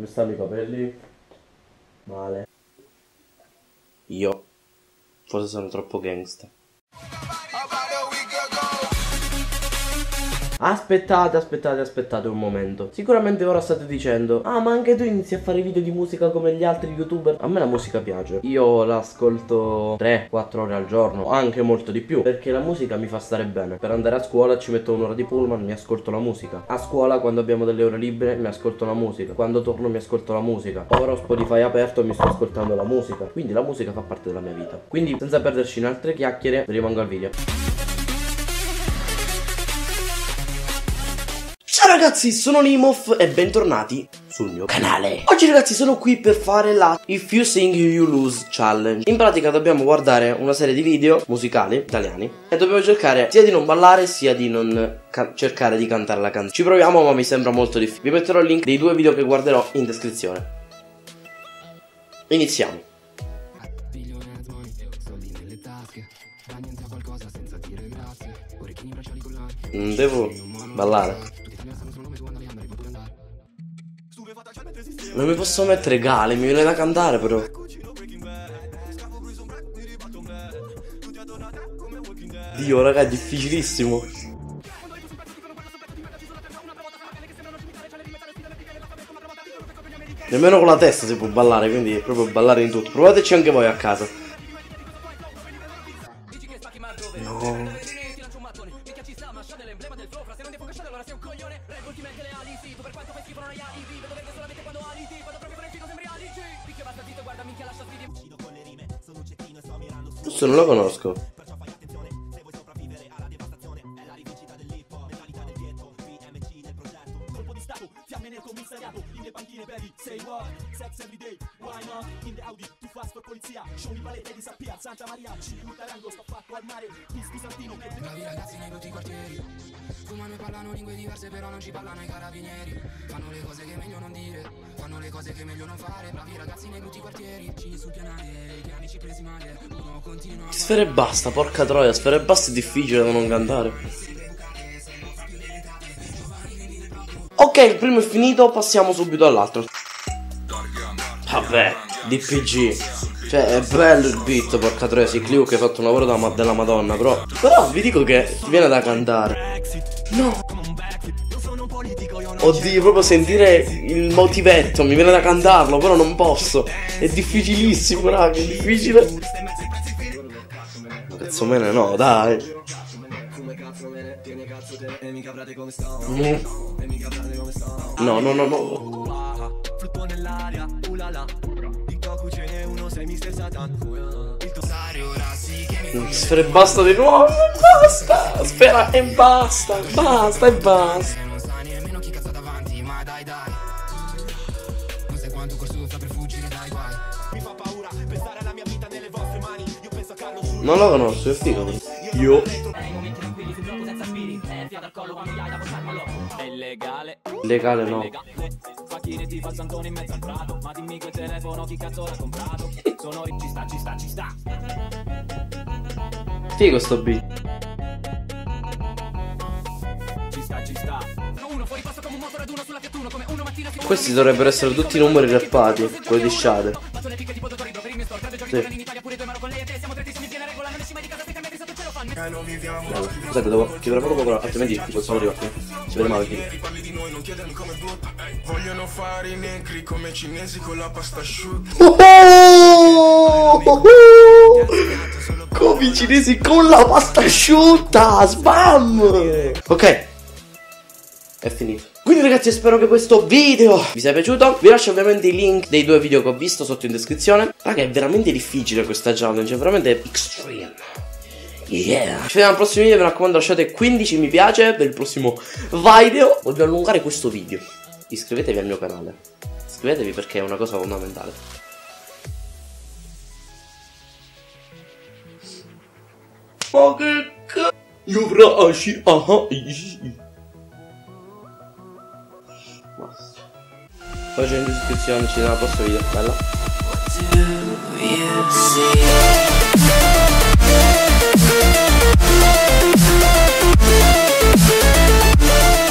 Come stanno i capelli? Male. Io forse sono troppo gangsta. Aspettate un momento. Sicuramente ora state dicendo: ah, ma anche tu inizi a fare video di musica come gli altri youtuber. A me la musica piace. Io l'ascolto 3-4 ore al giorno, anche molto di più, perché la musica mi fa stare bene. Per andare a scuola ci metto un'ora di pullman, mi ascolto la musica. A scuola, quando abbiamo delle ore libere, mi ascolto la musica. Quando torno mi ascolto la musica. Ora ho Spotify aperto e mi sto ascoltando la musica. Quindi la musica fa parte della mia vita. Quindi, senza perderci in altre chiacchiere, rimango al video. Ciao ragazzi, sono Nimof e bentornati sul mio canale. Oggi ragazzi sono qui per fare la If You Sing You Lose Challenge. In pratica dobbiamo guardare una serie di video musicali italiani e dobbiamo cercare sia di non ballare sia di non cercare di cantare la canzone. Ci proviamo, ma mi sembra molto difficile. Vi metterò il link dei due video che guarderò in descrizione. Iniziamo. Non devo ballare. Non mi posso mettere Gale, mi viene da cantare però. Dio raga, è difficilissimo. Nemmeno con la testa si può ballare, quindi è proprio ballare in tutto. Provateci anche voi a casa. No. Questo non lo conosco. Bravi ragazzi nei brutti quartieri, fumano e parlano lingue diverse però non ci parlano i carabinieri. Fanno le cose che è meglio non dire, fanno le cose che è meglio non fare. Bravi ragazzi nei brutti quartieri, cini sul pianale, gli amici presi male, uno continua. Sfera e basta, porca troia, Sfera e basta è difficile da non cantare. Ok, il primo è finito, passiamo subito all'altro. Vabbè, DPG. Cioè, è bello il beat, porca troia, sì, Clio che ha fatto un lavoro della Madonna, però vi dico che ti viene da cantare. No. Oddio, proprio sentire il motivetto, mi viene da cantarlo, però non posso. È difficilissimo, raga, è difficile. Cazzo mene no, dai. No, no, no, no. Sfera e basta di nuovo. Basta. Sfera e basta. Basta e basta. Non sa nemmeno chi cazzo davanti, ma dai dai. Non sai quanto corso sta per fuggire dai guai. Mi fa paura pensare alla mia vita nelle vostre mani. Io penso a Carlo. Non lo conosco, è figo. Io. Legale no. Figo sto beat. Questi dovrebbero essere tutti numeri rappati, quelli di Shade. Sì. Scusate, devo chiudere proprio poco, altrimenti possiamo arrivare. Si vede male. Vogliono fare i negri come cinesi con la pasta asciutta. Come i cinesi con la pasta asciutta. Spam. Ok, è finito. Quindi ragazzi, spero che questo video vi sia piaciuto. Vi lascio ovviamente i link dei due video che ho visto sotto in descrizione. Raga, è veramente difficile questa challenge, è veramente extreme. Yeah. Ci vediamo al prossimo video, mi raccomando lasciate 15 mi piace per il prossimo video. Voglio allungare questo video. Iscrivetevi al mio canale. Iscrivetevi perché è una cosa fondamentale. Ma che cazzo? Io brasci. Basta. Poi c'è in descrizione, ci vediamo al prossimo video. Bella.